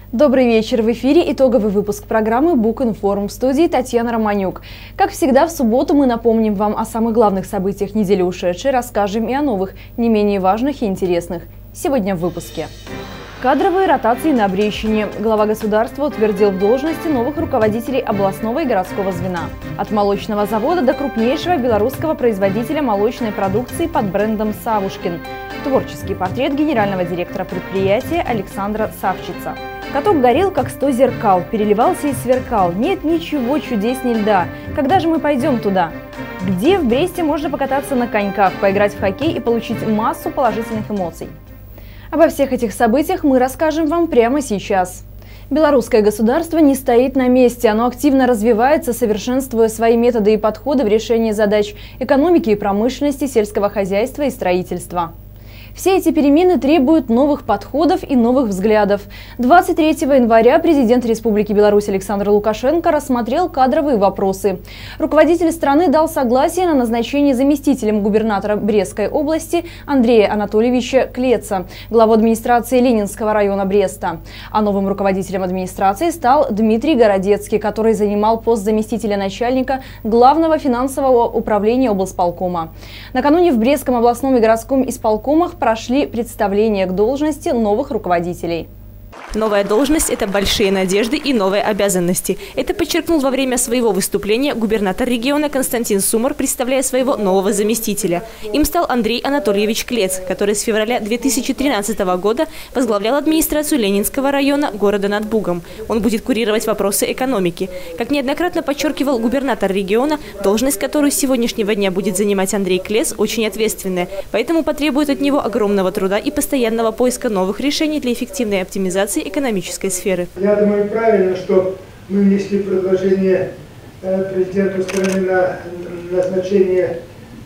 Добрый вечер! В эфире итоговый выпуск программы Букинформ. В студии Татьяна Романюк. Как всегда, в субботу мы напомним вам о самых главных событиях недели ушедшей, расскажем и о новых, не менее важных и интересных. Сегодня в выпуске. Кадровые ротации на Брещине. Глава государства утвердил в должности новых руководителей областного и городского звена. От молочного завода до крупнейшего белорусского производителя молочной продукции под брендом «Савушкин». Творческий портрет генерального директора предприятия Александра Савчица. Каток горел, как 100 зеркал, переливался и сверкал. Нет ничего чудесней льда. Когда же мы пойдем туда? Где в Бресте можно покататься на коньках, поиграть в хоккей и получить массу положительных эмоций? Обо всех этих событиях мы расскажем вам прямо сейчас. Белорусское государство не стоит на месте. Оно активно развивается, совершенствуя свои методы и подходы в решении задач экономики и промышленности, сельского хозяйства и строительства. Все эти перемены требуют новых подходов и новых взглядов. 23 января президент Республики Беларусь Александр Лукашенко рассмотрел кадровые вопросы. Руководитель страны дал согласие на назначение заместителем губернатора Брестской области Андрея Анатольевича Клеца, главу администрации Ленинского района Бреста. А новым руководителем администрации стал Дмитрий Городецкий, который занимал пост заместителя начальника Главного финансового управления облсполкома. Накануне в Брестском областном и городском исполкомах прошли представления к должности новых руководителей. Новая должность – это большие надежды и новые обязанности. Это подчеркнул во время своего выступления губернатор региона Константин Сумар, представляя своего нового заместителя. Им стал Андрей Анатольевич Клец, который с февраля 2013 года возглавлял администрацию Ленинского района города над Бугом. Он будет курировать вопросы экономики. Как неоднократно подчеркивал губернатор региона, должность, которую с сегодняшнего дня будет занимать Андрей Клец, очень ответственная, поэтому потребует от него огромного труда и постоянного поиска новых решений для эффективной оптимизации экономической сферы. Я думаю, правильно, что мы внесли предложение президенту страны на назначение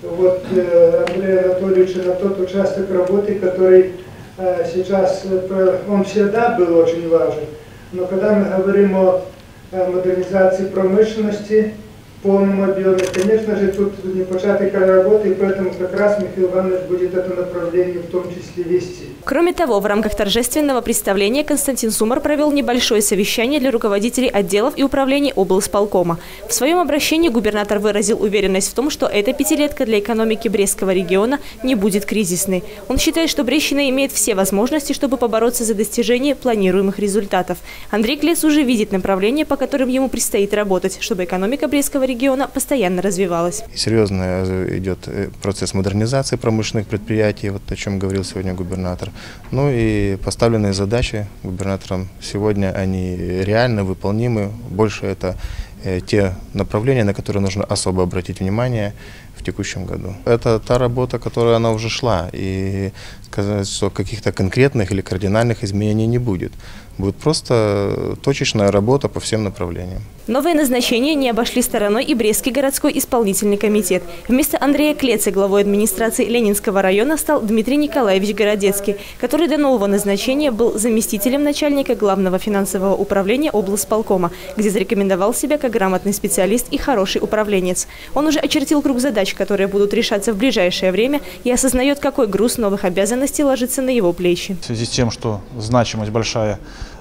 Андрея Анатольевича на тот участок работы, который сейчас, он всегда был очень важен. Но когда мы говорим о модернизации промышленности, в полном объеме, конечно же, тут не початый край работы, и поэтому как раз Михаил Иванович будет это направление в том числе вести. Кроме того, в рамках торжественного представления Константин Сумар провел небольшое совещание для руководителей отделов и управлений облсполкома. В своем обращении губернатор выразил уверенность в том, что эта пятилетка для экономики Брестского региона не будет кризисной. Он считает, что Брещина имеет все возможности, чтобы побороться за достижение планируемых результатов. Андрей Клец уже видит направления, по которым ему предстоит работать, чтобы экономика Брестского региона постоянно развивалась. Серьезно идет процесс модернизации промышленных предприятий, вот о чем говорил сегодня губернатор. Ну и поставленные задачи губернатором сегодня, они реально выполнимы. Больше это те направления, на которые нужно особо обратить внимание в текущем году. Это та работа, которая она уже шла, и сказать, что каких-то конкретных или кардинальных изменений не будет. Будет просто точечная работа по всем направлениям. Новые назначения не обошли стороной и Брестский городской исполнительный комитет. Вместо Андрея Клеца главой администрации Ленинского района стал Дмитрий Николаевич Городецкий, который до нового назначения был заместителем начальника Главного финансового управления облсполкома, где зарекомендовал себя как грамотный специалист и хороший управленец. Он уже очертил круг задач, которые будут решаться в ближайшее время, и осознает, какой груз новых обязанностей ложится на его плечи. В связи с тем, что значимость большая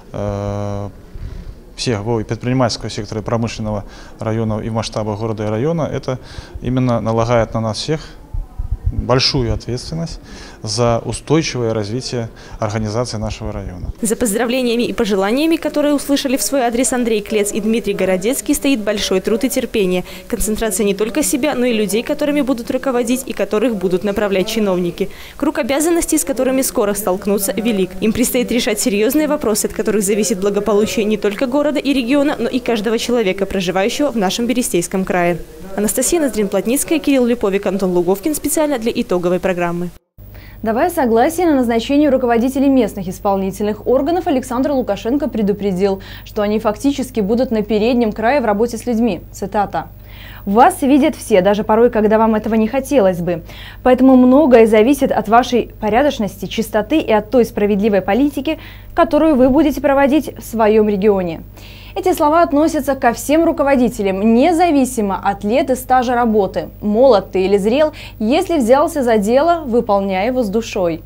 всего и предпринимательского сектора, и промышленного района, и в масштабах города и района, это именно налагает на нас всех большую ответственность за устойчивое развитие организации нашего района. За поздравлениями и пожеланиями, которые услышали в свой адрес Андрей Клец и Дмитрий Городецкий, стоит большой труд и терпение. Концентрация не только себя, но и людей, которыми будут руководить и которых будут направлять чиновники. Круг обязанностей, с которыми скоро столкнутся, велик. Им предстоит решать серьезные вопросы, от которых зависит благополучие не только города и региона, но и каждого человека, проживающего в нашем Берестейском крае. Анастасия Ноздрин-Плотницкая, Кирилл Люповик, Антон Луговкин. Специально для итоговой программы. Давая согласие на назначение руководителей местных исполнительных органов, Александр Лукашенко предупредил, что они фактически будут на переднем крае в работе с людьми. Цитата. «Вас видят все, даже порой, когда вам этого не хотелось бы. Поэтому многое зависит от вашей порядочности, чистоты и от той справедливой политики, которую вы будете проводить в своем регионе». Эти слова относятся ко всем руководителям, независимо от лет и стажа работы. Молод ты или зрел, если взялся за дело, выполняй его с душой.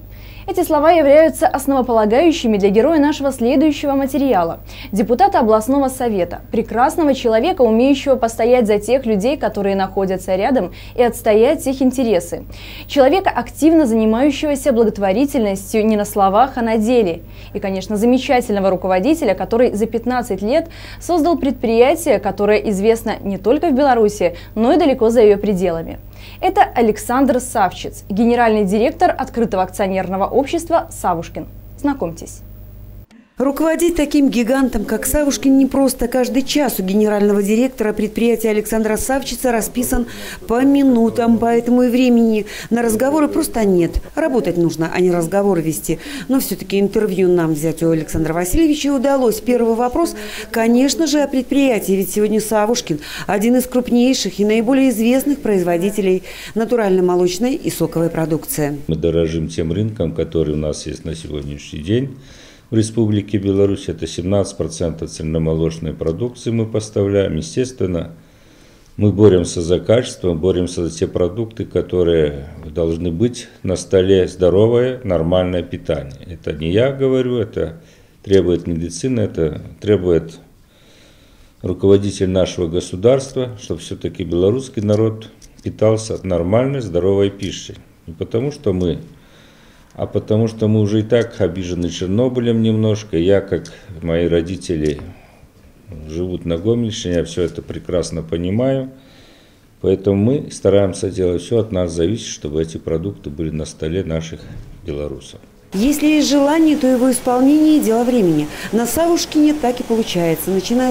Эти слова являются основополагающими для героя нашего следующего материала. Депутата областного совета, прекрасного человека, умеющего постоять за тех людей, которые находятся рядом, и отстоять их интересы. Человека, активно занимающегося благотворительностью не на словах, а на деле. И, конечно, замечательного руководителя, который за 15 лет создал предприятие, которое известно не только в Беларуси, но и далеко за ее пределами. Это Александр Савчиц, генеральный директор открытого акционерного общества «Савушкин». Знакомьтесь. Руководить таким гигантом, как Савушкин, непросто. Каждый час у генерального директора предприятия Александра Савчица расписан по минутам, поэтому и времени на разговоры просто нет. Работать нужно, а не разговоры вести. Но все-таки интервью нам взять у Александра Васильевича удалось. Первый вопрос, конечно же, о предприятии. Ведь сегодня Савушкин – один из крупнейших и наиболее известных производителей натурально-молочной и соковой продукции. Мы дорожим тем рынком, который у нас есть на сегодняшний день. В Республике Беларусь это 17% цельномолочной продукции мы поставляем. Естественно, мы боремся за качество, боремся за те продукты, которые должны быть на столе. Здоровое, нормальное питание. Это не я говорю, это требует медицина, это требует руководитель нашего государства, чтобы все-таки белорусский народ питался нормальной, здоровой пищей. Не потому что мы... А потому что мы уже и так обижены Чернобылем немножко. Я, как мои родители, живут на Гомельщине, я все это прекрасно понимаю. Поэтому мы стараемся делать все от нас зависит, чтобы эти продукты были на столе наших белорусов. Если есть желание, то его исполнение – дело времени. На Савушкине так и получается. Начиная с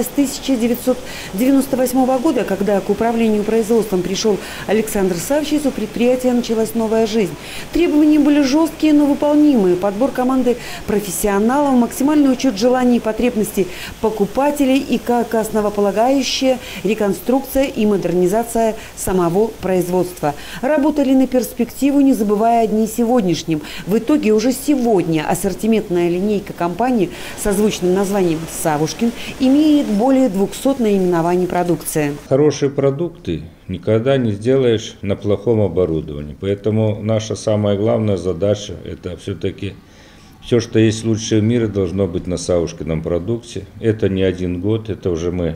1998 года, когда к управлению производством пришел Александр Савчиц, у предприятия началась новая жизнь. Требования были жесткие, но выполнимые. Подбор команды профессионалов, максимальный учет желаний и потребностей покупателей и, как основополагающая, реконструкция и модернизация самого производства. Работали на перспективу, не забывая о дне сегодняшнем. В итоге уже сегодня ассортиментная линейка компании со звучным названием «Савушкин» имеет более 200 наименований продукции. Хорошие продукты никогда не сделаешь на плохом оборудовании. Поэтому наша самая главная задача – это все-таки все, что есть лучшее в мире, должно быть на Савушкином продукте. Это не один год, это уже мы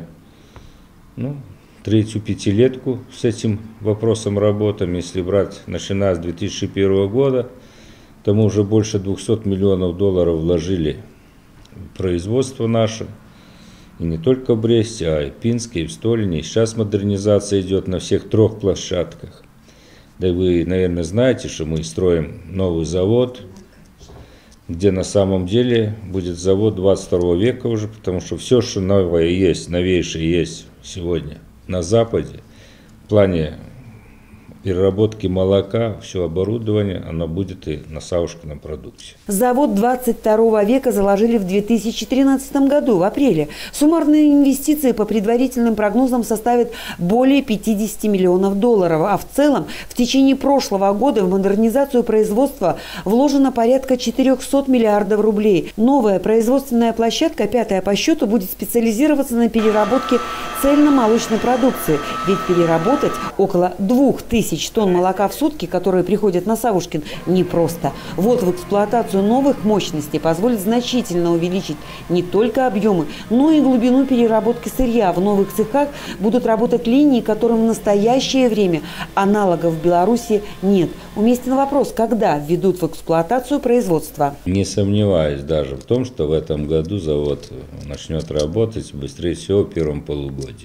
третью пятилетку с этим вопросом работаем. Если брать, начиная с 2001 года, то мы уже больше 200 миллионов долларов вложили в производство наше. И не только в Бресте, а и в Пинске, и в Столине. Сейчас модернизация идет на всех 3 площадках. Да и вы, наверное, знаете, что мы строим новый завод, где на самом деле будет завод 22 века уже, потому что все, что новое есть, новейшее есть сегодня на Западе, в плане переработки молока, все оборудование, оно будет и на Савушкином продукте. Завод 22 века заложили в 2013 году, в апреле. Суммарные инвестиции по предварительным прогнозам составят более 50 миллионов долларов. А в целом в течение прошлого года в модернизацию производства вложено порядка 400 миллиардов рублей. Новая производственная площадка, 5-я по счету, будет специализироваться на переработке цельномолочной продукции. Ведь переработать около 2000 тонн молока в сутки, которые приходят на Савушкин, непросто. Вот в эксплуатацию новых мощностей позволит значительно увеличить не только объемы, но и глубину переработки сырья. В новых цехах будут работать линии, которым в настоящее время аналогов в Беларуси нет. Уместен вопрос, когда введут в эксплуатацию производство? Не сомневаюсь даже в том, что в этом году завод начнет работать быстрее всего в первом полугодии.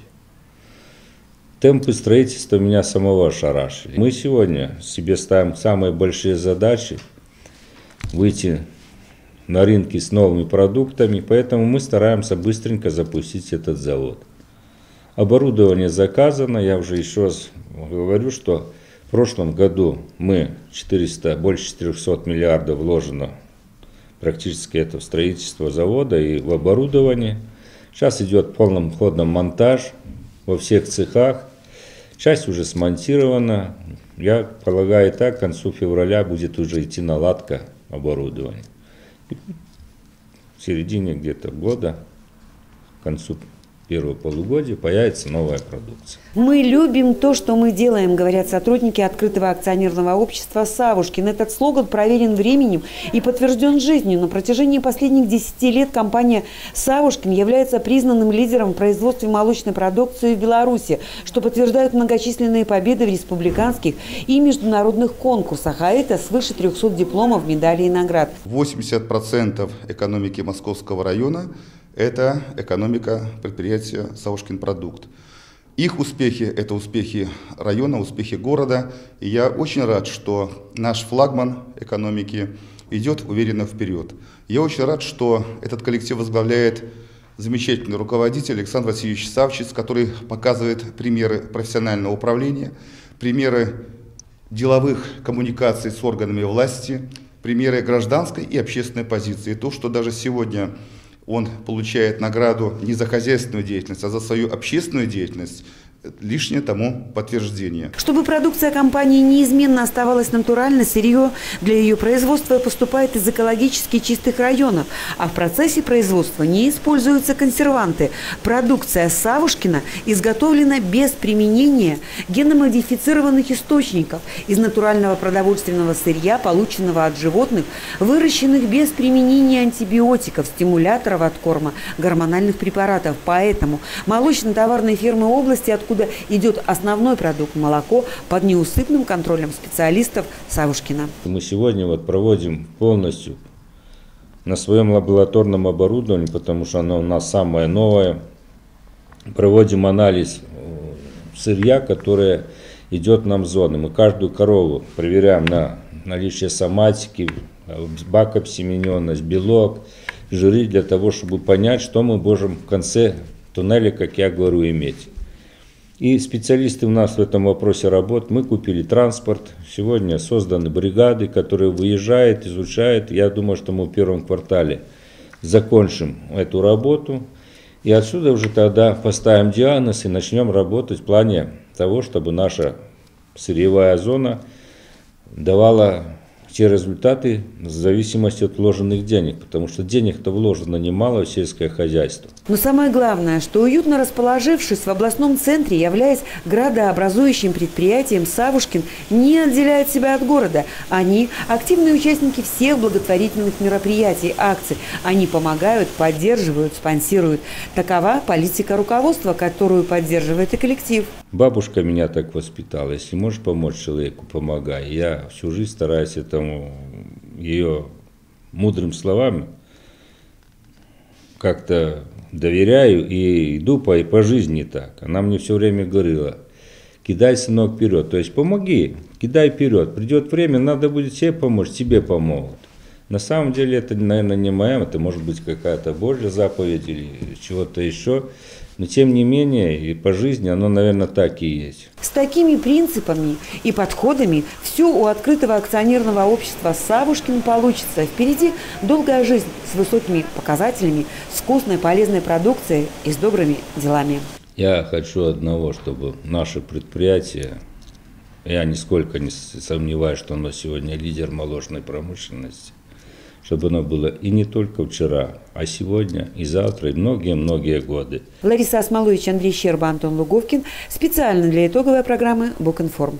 Темпы строительства меня самого ошарашили. Мы сегодня себе ставим самые большие задачи выйти на рынки с новыми продуктами, поэтому мы стараемся быстренько запустить этот завод. Оборудование заказано, я уже еще раз говорю, что в прошлом году мы больше 400 миллиардов вложено практически это в строительство завода и в оборудование. Сейчас идет полным ходом монтаж во всех цехах. Часть уже смонтирована. Я полагаю, так к концу февраля будет уже идти наладка оборудования. И в середине где-то года, к концу первого полугодия появится новая продукция. Мы любим то, что мы делаем, говорят сотрудники открытого акционерного общества «Савушкин». Этот слоган проверен временем и подтвержден жизнью. На протяжении последних 10 лет компания «Савушкин» является признанным лидером в производстве молочной продукции в Беларуси, что подтверждают многочисленные победы в республиканских и международных конкурсах, а это свыше 300 дипломов, медалей и наград. 80% экономики Московского района – это экономика предприятия «Савушкин продукт». Их успехи – это успехи района, успехи города. И я очень рад, что наш флагман экономики идет уверенно вперед. Я очень рад, что этот коллектив возглавляет замечательный руководитель Александр Васильевич Савчиц, который показывает примеры профессионального управления, примеры деловых коммуникаций с органами власти, примеры гражданской и общественной позиции. То, что даже сегодня он получает награду не за хозяйственную деятельность, а за свою общественную деятельность, лишнее тому подтверждение. Чтобы продукция компании неизменно оставалась натуральной, сырье для ее производства поступает из экологически чистых районов, а в процессе производства не используются консерванты. Продукция «Савушкина» изготовлена без применения геномодифицированных источников из натурального продовольственного сырья, полученного от животных, выращенных без применения антибиотиков, стимуляторов от корма, гормональных препаратов. Поэтому молочно-товарные фермы области, откуда идет основной продукт молоко, под неусыпным контролем специалистов «Савушкина». Мы сегодня проводим полностью на своем лабораторном оборудовании, потому что оно у нас самое новое. Проводим анализ сырья, которое идет нам в зоны. Мы каждую корову проверяем на наличие соматики, бакобсемененность, белок, жиры, для того, чтобы понять, что мы можем в конце туннеля, как я говорю, иметь. И специалисты у нас в этом вопросе работают. Мы купили транспорт. Сегодня созданы бригады, которые выезжают, изучают. Я думаю, что мы в первом квартале закончим эту работу. И отсюда уже тогда поставим диагноз и начнем работать в плане того, чтобы наша сырьевая зона давала те результаты в зависимости от вложенных денег, потому что денег-то вложено немало в сельское хозяйство. Но самое главное, что уютно расположившись в областном центре, являясь градообразующим предприятием, «Савушкин» не отделяет себя от города. Они активные участники всех благотворительных мероприятий, акций. Они помогают, поддерживают, спонсируют. Такова политика руководства, которую поддерживает и коллектив. Бабушка меня так воспитала: если можешь помочь человеку, помогай. Я всю жизнь стараюсь этому ее мудрым словам как-то доверяю и иду по жизни так. Она мне все время говорила: кидай, сынок, вперед. То есть помоги, кидай вперед. Придет время, надо будет себе помочь, тебе помогут. На самом деле это, наверное, не моя, это может быть какая-то Божья заповедь или чего-то еще. Но тем не менее, и по жизни оно, наверное, так и есть. С такими принципами и подходами все у открытого акционерного общества «Савушкин» получится. Впереди долгая жизнь с высокими показателями, с вкусной, полезной продукцией и с добрыми делами. Я хочу одного, чтобы наше предприятие, я нисколько не сомневаюсь, что оно сегодня лидер молочной промышленности, чтобы оно было и не только вчера, а сегодня, и завтра, и многие-многие годы. Лариса Осмолович, Андрей Щерба, Антон Луговкин. Специально для итоговой программы «Букинформ».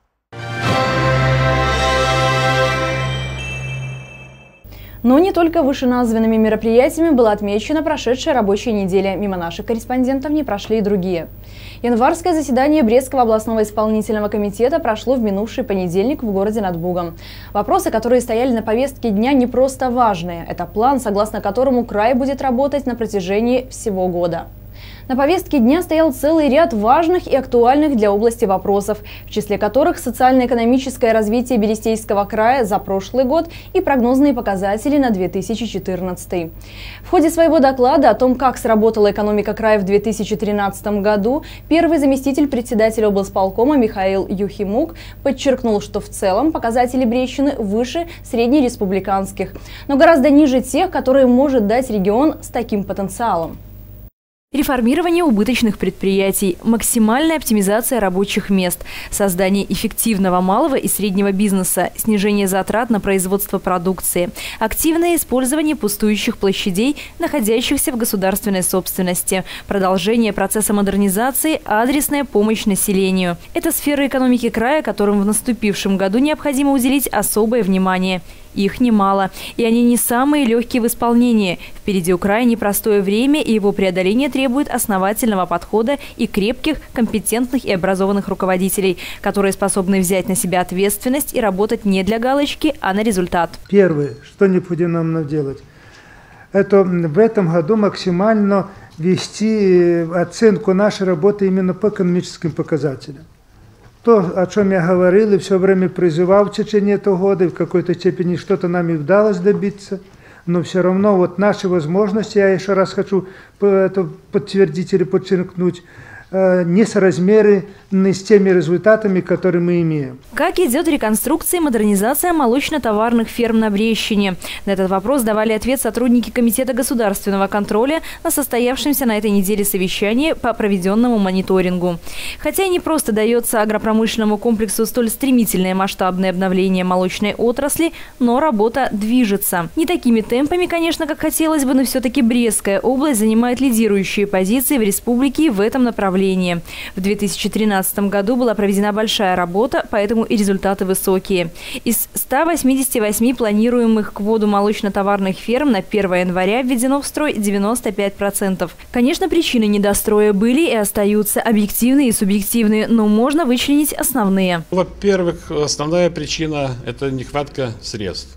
Но не только вышеназванными мероприятиями была отмечена прошедшая рабочая неделя. Мимо наших корреспондентов не прошли и другие. Январское заседание Брестского областного исполнительного комитета прошло в минувший понедельник в городе над Бугом. Вопросы, которые стояли на повестке дня, не просто важные. Это план, согласно которому край будет работать на протяжении всего года. На повестке дня стоял целый ряд важных и актуальных для области вопросов, в числе которых социально-экономическое развитие Берестейского края за прошлый год и прогнозные показатели на 2014. В ходе своего доклада о том, как сработала экономика края в 2013 году, первый заместитель председателя облсполкома Михаил Юхимук подчеркнул, что в целом показатели Брестщины выше среднереспубликанских, но гораздо ниже тех, которые может дать регион с таким потенциалом. Реформирование убыточных предприятий, максимальная оптимизация рабочих мест, создание эффективного малого и среднего бизнеса, снижение затрат на производство продукции, активное использование пустующих площадей, находящихся в государственной собственности, продолжение процесса модернизации, адресная помощь населению. Это сферы экономики края, которым в наступившем году необходимо уделить особое внимание. Их немало, и они не самые легкие в исполнении. Впереди у края непростое время, и его преодоление требует основательного подхода и крепких, компетентных и образованных руководителей, которые способны взять на себя ответственность и работать не для галочки, а на результат. Первое, что необходимо нам делать, это в этом году максимально вести оценку нашей работы именно по экономическим показателям. То, о чем я говорил и все время призывал в течение этого года, и в какой-то степени что-то нам и удалось добиться, но все равно вот наши возможности, я еще раз хочу это подтвердить или подчеркнуть, несоразмерны с теми результатами, которые мы имеем. Как идет реконструкция и модернизация молочно-товарных ферм на Брещине? На этот вопрос давали ответ сотрудники Комитета государственного контроля на состоявшемся на этой неделе совещании по проведенному мониторингу. Хотя и не просто дается агропромышленному комплексу столь стремительное масштабное обновление молочной отрасли, но работа движется. Не такими темпами, конечно, как хотелось бы, но все-таки Брестская область занимает лидирующие позиции в республике в этом направлении. В 2013 году была проведена большая работа, поэтому и результаты высокие. Из 188 планируемых к вводу молочно-товарных ферм на 1 января введено в строй 95%. Конечно, причины недостроя были и остаются объективные и субъективные, но можно вычленить основные. Во-первых, основная причина – это нехватка средств.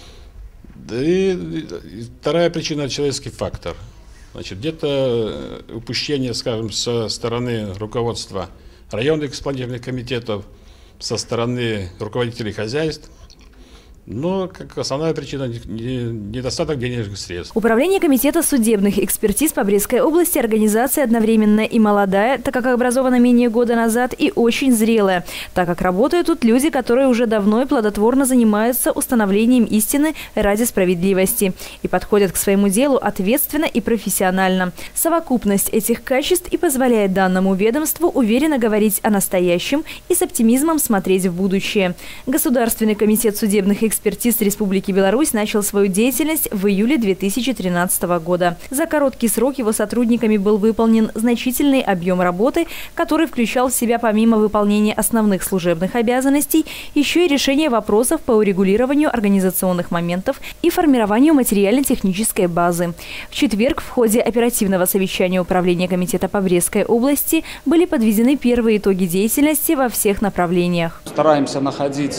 И вторая причина – человеческий фактор. Значит, где-то упущение, скажем, со стороны руководства районных исполнительных комитетов, со стороны руководителей хозяйств. Но как основная причина – недостаток денежных средств. Управление Комитета судебных экспертиз по Брестской области – организация одновременно и молодая, так как образована менее года назад, и очень зрелая, так как работают тут люди, которые уже давно и плодотворно занимаются установлением истины ради справедливости и подходят к своему делу ответственно и профессионально. Совокупность этих качеств и позволяет данному ведомству уверенно говорить о настоящем и с оптимизмом смотреть в будущее. Государственный комитет судебных экспертиз Республики Беларусь начал свою деятельность в июле 2013 года. За короткий срок его сотрудниками был выполнен значительный объем работы, который включал в себя помимо выполнения основных служебных обязанностей еще и решение вопросов по урегулированию организационных моментов и формированию материально-технической базы. В четверг в ходе оперативного совещания Управления Комитета по Брестской области были подведены первые итоги деятельности во всех направлениях. Стараемся находить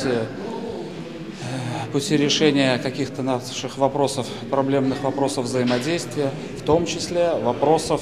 пути решения каких-то наших вопросов, проблемных вопросов взаимодействия, в том числе вопросов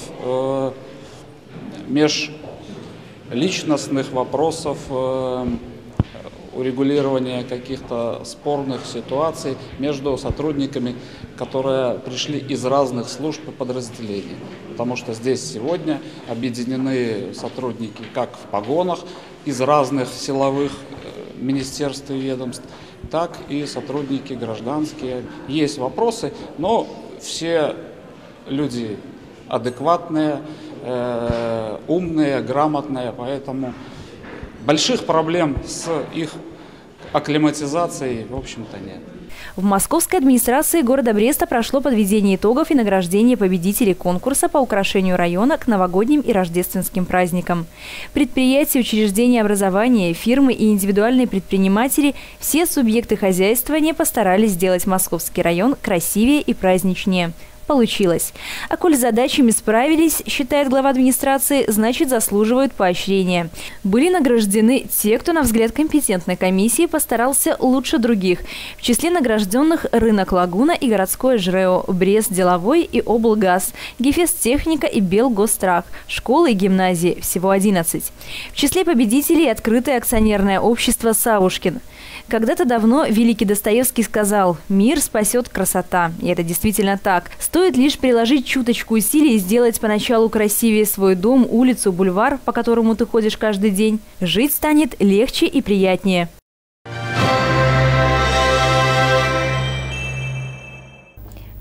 межличностных вопросов, урегулирования каких-то спорных ситуаций между сотрудниками, которые пришли из разных служб и подразделений. Потому что здесь сегодня объединены сотрудники как в погонах из разных силовых министерств и ведомств, так и сотрудники гражданские. Есть вопросы, но все люди адекватные, умные, грамотные, поэтому больших проблем с их акклиматизацией, в общем-то, нет. В московской администрации города Бреста прошло подведение итогов и награждение победителей конкурса по украшению района к новогодним и рождественским праздникам. Предприятия, учреждения образования, фирмы и индивидуальные предприниматели – все субъекты хозяйствования постарались сделать московский район красивее и праздничнее. Получилось. А коль с задачами справились, считает глава администрации, значит заслуживают поощрения. Были награждены те, кто, на взгляд компетентной комиссии, постарался лучше других. В числе награжденных рынок Лагуна и городское ЖРЭО, Брест деловой и облгаз, Гефест-техника и Белгострах, школы и гимназии, всего 11. В числе победителей открытое акционерное общество «Савушкин». Когда-то давно великий Достоевский сказал: «Мир спасет красота». И это действительно так. Стоит лишь приложить чуточку усилий и сделать поначалу красивее свой дом, улицу, бульвар, по которому ты ходишь каждый день. Жить станет легче и приятнее.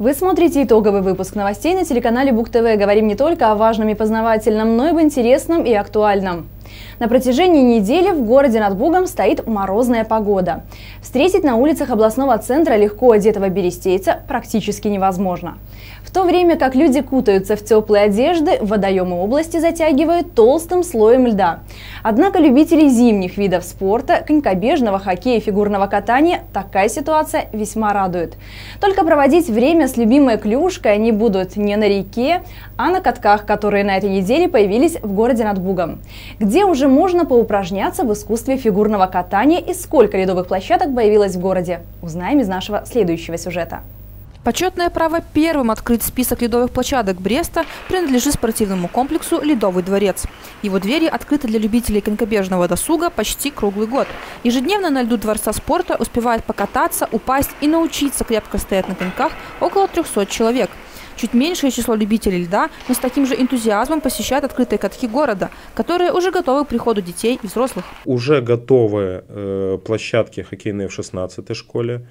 Вы смотрите итоговый выпуск новостей на телеканале Бук ТВ. Говорим не только о важном и познавательном, но и об интересном и актуальном. На протяжении недели в городе над Бугом стоит морозная погода. Встретить на улицах областного центра легко одетого берестейца практически невозможно. В то время как люди кутаются в теплые одежды, водоемы области затягивают толстым слоем льда. Однако любителей зимних видов спорта, конькобежного, хоккея и фигурного катания такая ситуация весьма радует. Только проводить время с любимой клюшкой они будут не на реке, а на катках, которые на этой неделе появились в городе над Бугом, где уже можно поупражняться в искусстве фигурного катания и сколько ледовых площадок появилось в городе. Узнаем из нашего следующего сюжета. Почетное право первым открыть список ледовых площадок Бреста принадлежит спортивному комплексу «Ледовый дворец». Его двери открыты для любителей конькобежного досуга почти круглый год. Ежедневно на льду Дворца спорта успевают покататься, упасть и научиться крепко стоять на коньках около 300 человек. Чуть меньшее число любителей льда, но с таким же энтузиазмом посещают открытые катки города, которые уже готовы к приходу детей и взрослых. Уже готовы площадки хоккейные в 16-й школе.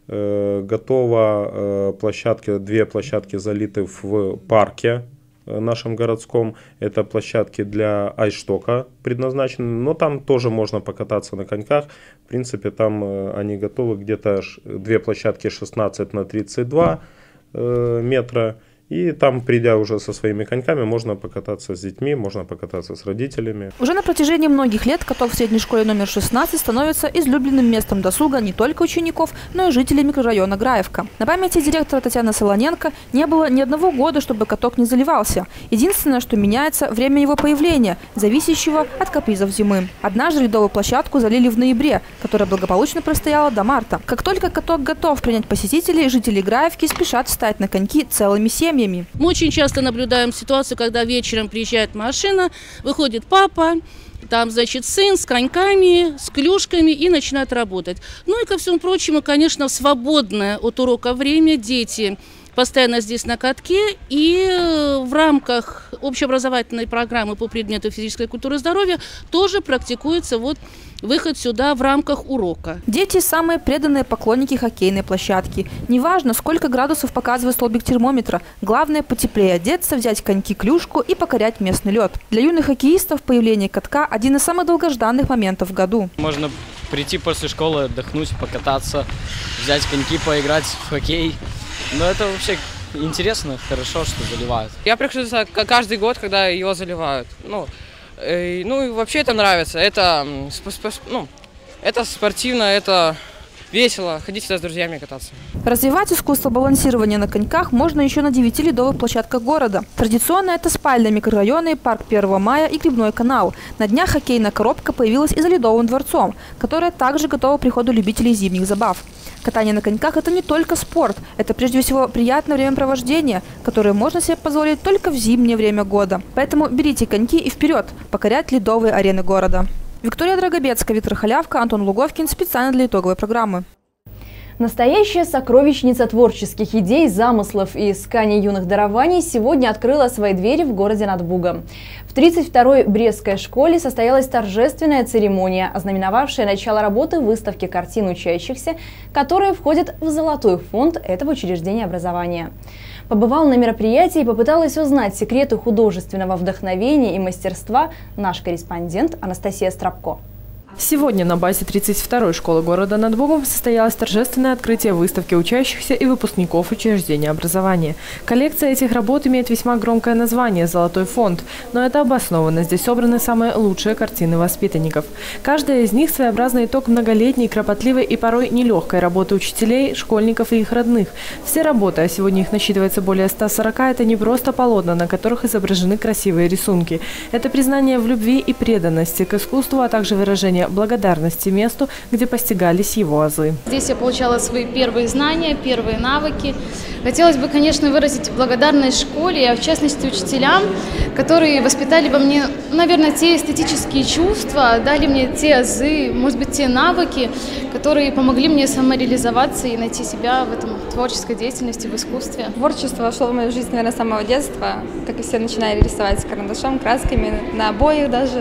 Готова площадки, 2 площадки залиты в парке нашем городском. Это площадки для айсштока предназначены, но там тоже можно покататься на коньках. В принципе, там они готовы, где-то 2 площадки 16 на 32 метра. И там, придя уже со своими коньками, можно покататься с детьми, можно покататься с родителями. Уже на протяжении многих лет каток в средней школе номер 16 становится излюбленным местом досуга не только учеников, но и жителей микрорайона Граевка. На памяти директора Татьяны Солоненко не было ни одного года, чтобы каток не заливался. Единственное, что меняется – время его появления, зависящего от капризов зимы. Однажды ледовую площадку залили в ноябре, которая благополучно простояла до марта. Как только каток готов принять посетителей, жители Граевки спешат встать на коньки целыми семьями. Мы очень часто наблюдаем ситуацию, когда вечером приезжает машина, выходит папа, там, значит, сын с коньками, с клюшками и начинает работать. Ну и ко всему прочему, конечно, в свободное от урока время дети постоянно здесь на катке, и в рамках общеобразовательной программы по предмету физической культуры и здоровья тоже практикуется выход сюда в рамках урока. Дети – самые преданные поклонники хоккейной площадки. Неважно, сколько градусов показывает столбик термометра, главное – потеплее одеться, взять коньки-клюшку и покорять местный лед. Для юных хоккеистов появление катка – один из самых долгожданных моментов в году. Можно прийти после школы, отдохнуть, покататься, взять коньки, поиграть в хоккей. Но это вообще интересно, хорошо, что заливают. Я прихожу каждый год, когда его заливают. Ну и вообще это нравится. Это спортивно, это весело. Ходить сюда с друзьями кататься. Развивать искусство балансирования на коньках можно еще на 9 ледовых площадках города. Традиционно это спальные микрорайоны, парк 1 мая и Грибной канал. На днях хоккейная коробка появилась и за Ледовым дворцом, которая также готова к приходу любителей зимних забав. Катание на коньках – это не только спорт, это прежде всего приятное времяпровождение, которое можно себе позволить только в зимнее время года. Поэтому берите коньки и вперед, покорять ледовые арены города. Виктория Драгобецкая, Виктор Халявка, Антон Луговкин. Специально для итоговой программы. Настоящая сокровищница творческих идей, замыслов и исканий юных дарований сегодня открыла свои двери в городе над Бугом. В 32-й Брестской школе состоялась торжественная церемония, ознаменовавшая начало работы выставки картин учащихся, которые входят в золотой фонд этого учреждения образования. Побывал на мероприятии и попыталась узнать секреты художественного вдохновения и мастерства наш корреспондент Анастасия Страбко. Сегодня на базе 32-й школы города над Бугом состоялось торжественное открытие выставки учащихся и выпускников учреждения образования. Коллекция этих работ имеет весьма громкое название «Золотой фонд», но это обоснованно. Здесь собраны самые лучшие картины воспитанников. Каждая из них – своеобразный итог многолетней, кропотливой и порой нелегкой работы учителей, школьников и их родных. Все работы, а сегодня их насчитывается более 140, это не просто полотна, на которых изображены красивые рисунки. Это признание в любви и преданности к искусству, а также выражение благодарности месту, где постигались его азы. Здесь я получала свои первые знания, первые навыки. Хотелось бы, конечно, выразить благодарность школе, а в частности учителям, которые воспитали во мне, наверное, те эстетические чувства, дали мне те азы, может быть, те навыки, которые помогли мне самореализоваться и найти себя в этом творческой деятельности, в искусстве. Творчество вошло в мою жизнь, наверное, с самого детства, как и все начинали рисовать с карандашом, красками, на обоях даже.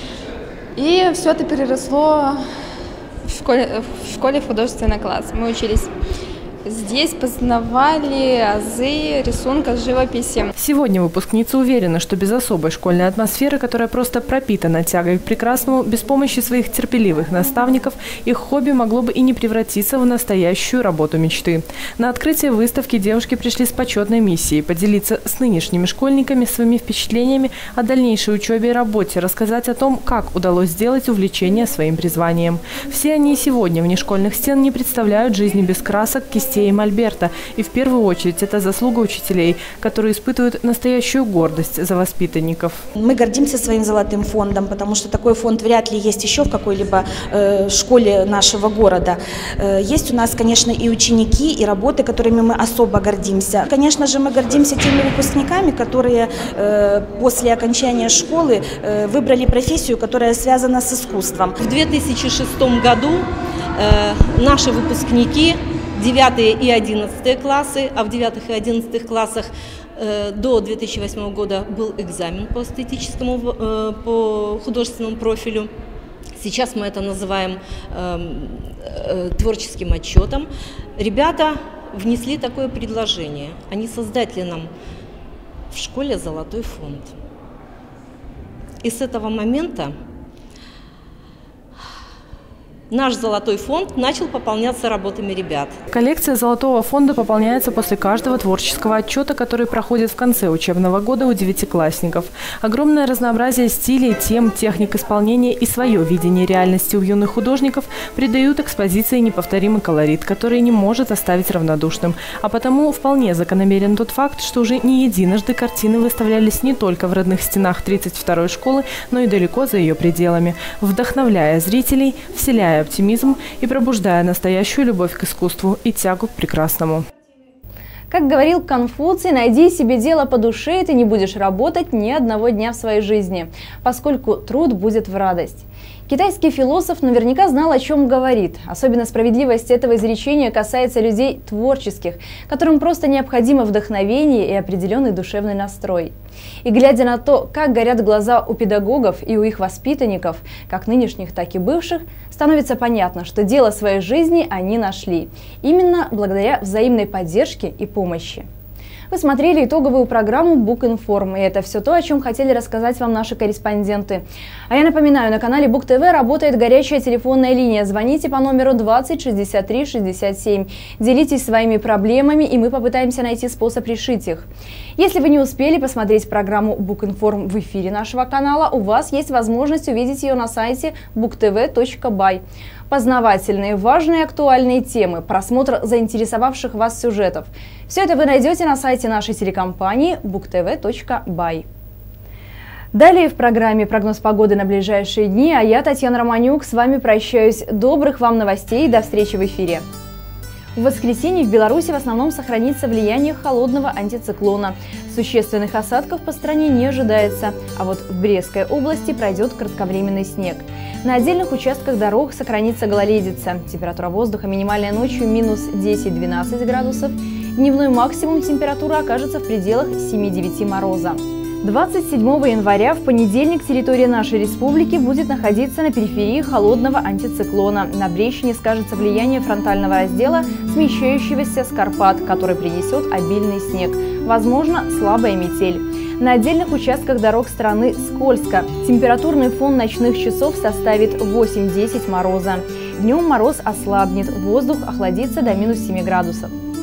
И все это переросло в школе в художественный класс. Мы учились здесь познавали азы рисунка, живописи. Сегодня выпускницы уверены, что без особой школьной атмосферы, которая просто пропитана тягой к прекрасному, без помощи своих терпеливых наставников, их хобби могло бы и не превратиться в настоящую работу мечты. На открытие выставки девушки пришли с почетной миссией поделиться с нынешними школьниками своими впечатлениями о дальнейшей учебе и работе, рассказать о том, как удалось сделать увлечение своим призванием. Все они сегодня вне школьных стен не представляют жизни без красок, кистей и мольберта. И в первую очередь это заслуга учителей, которые испытывают настоящую гордость за воспитанников. Мы гордимся своим золотым фондом, потому что такой фонд вряд ли есть еще в какой-либо школе нашего города. Есть у нас, конечно, и ученики, и работы, которыми мы особо гордимся. Конечно же, мы гордимся теми выпускниками, которые после окончания школы выбрали профессию, которая связана с искусством. В 2006 году наши выпускники 9 и 11 классы, а в 9 и 11 классах до 2008 года был экзамен по эстетическому, по художественному профилю. Сейчас мы это называем творческим отчетом. Ребята внесли такое предложение. Они создали нам в школе золотой фонд. И с этого момента наш золотой фонд начал пополняться работами ребят. Коллекция золотого фонда пополняется после каждого творческого отчета, который проходит в конце учебного года у девятиклассников. Огромное разнообразие стилей, тем, техник исполнения и свое видение реальности у юных художников придают экспозиции неповторимый колорит, который не может оставить равнодушным. А потому вполне закономерен тот факт, что уже не единожды картины выставлялись не только в родных стенах 32-й школы, но и далеко за ее пределами, вдохновляя зрителей, вселяя оптимизм и пробуждая настоящую любовь к искусству и тягу к прекрасному. Как говорил Конфуций, найди себе дело по душе, и ты не будешь работать ни одного дня в своей жизни, поскольку труд будет в радость. Китайский философ наверняка знал, о чем говорит. Особенно справедливость этого изречения касается людей творческих, которым просто необходимо вдохновение и определенный душевный настрой. И глядя на то, как горят глаза у педагогов и у их воспитанников, как нынешних, так и бывших, становится понятно, что дело своей жизни они нашли. Именно благодаря взаимной поддержке и помощи. Вы смотрели итоговую программу Букинформ, и это все то, о чем хотели рассказать вам наши корреспонденты. А я напоминаю, на канале Бук ТВ работает горячая телефонная линия. Звоните по номеру 20 63 67. Делитесь своими проблемами, и мы попытаемся найти способ решить их. Если вы не успели посмотреть программу Букинформ в эфире нашего канала, у вас есть возможность увидеть ее на сайте booktv.by. Познавательные, важные, актуальные темы, просмотр заинтересовавших вас сюжетов. Все это вы найдете на сайте нашей телекомпании booktv.by. Далее в программе прогноз погоды на ближайшие дни, а я, Татьяна Романюк, с вами прощаюсь. Добрых вам новостей и до встречи в эфире. В воскресенье в Беларуси в основном сохранится влияние холодного антициклона. Существенных осадков по стране не ожидается, а вот в Брестской области пройдет кратковременный снег. На отдельных участках дорог сохранится гололедица. Температура воздуха минимальная ночью минус 10-12 градусов. Дневной максимум температуры окажется в пределах 7-9 мороза. 27 января в понедельник территория нашей республики будет находиться на периферии холодного антициклона. На Брещине скажется влияние фронтального раздела, смещающегося с Карпат, который принесет обильный снег. Возможно, слабая метель. На отдельных участках дорог страны скользко. Температурный фон ночных часов составит 8-10 мороза. Днем мороз ослабнет, воздух охладится до минус 7 градусов.